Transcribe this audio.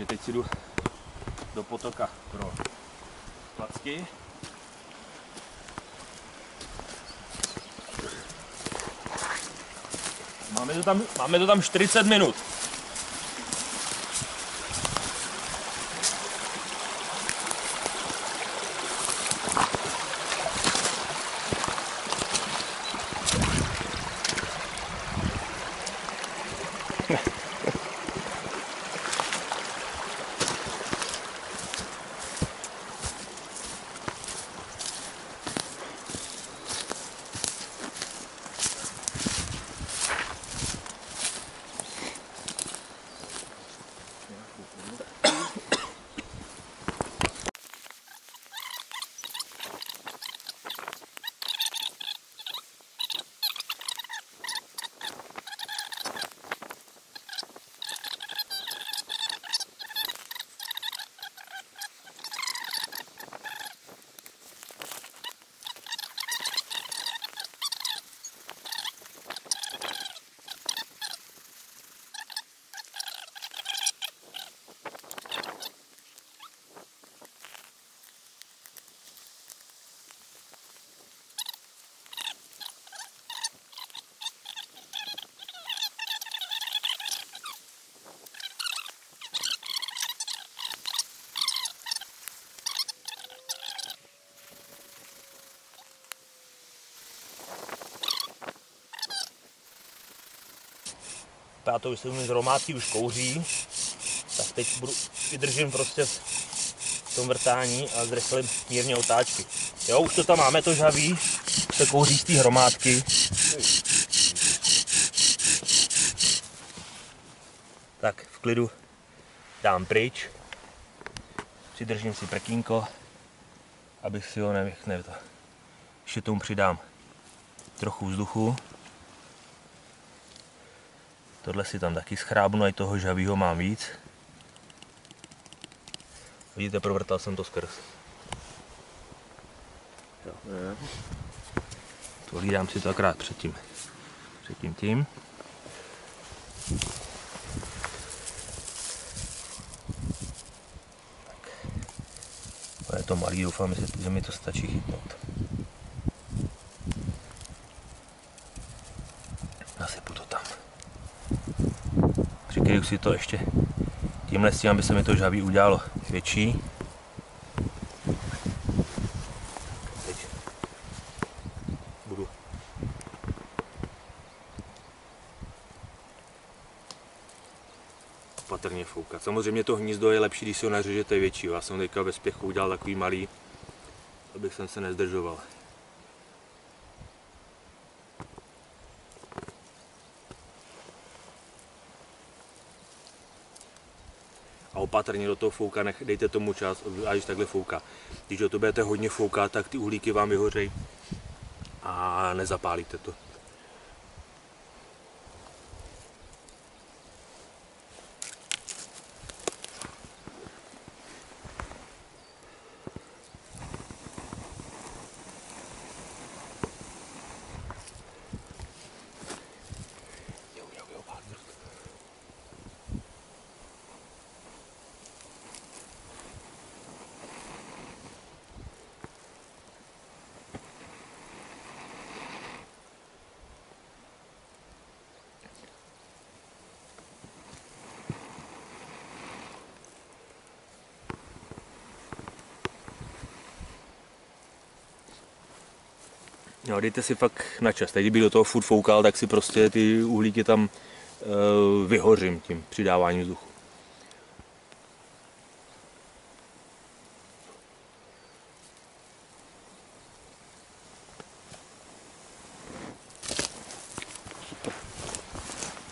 teď si jdu do potoka pro klacky. Máme to tam 40 minut. Já to už jsem z romátky už kouří, tak teď vydržím prostě v tom vrtání a zrychlím mírně otáčky. Jo, už to tam máme, to žhaví, se kouří z té hromádky. Tak v klidu dám pryč, přidržím si prkínko, abych si ho nevychnil. Ještě tomu přidám trochu vzduchu. Tohle si tam taky schrábnu, a toho žhavýho mám víc. Vidíte, provrtal jsem to skrz. Tolídám si to akorát předtím tím. Tak. To je to malý, doufám, že mi to stačí chytnout. Nasypu to tam. Přikryju si to ještě tímhle s tím, aby se mi to žhaví udělalo větší. Teď budu opatrně foukat. Samozřejmě to hnízdo je lepší, když si ho nařežete větší. Já jsem teďka ve spěchu udělal takový malý, abych se nezdržoval. A opatrně do toho fouka, dejte tomu čas, a když takhle fouká. Když do toho budete hodně foukat, tak ty uhlíky vám vyhořejí a nezapálíte to. No, dejte si fakt na čas. Teď, kdybych do toho furt foukal, tak si prostě ty uhlíky tam vyhořím tím přidáváním vzduchu.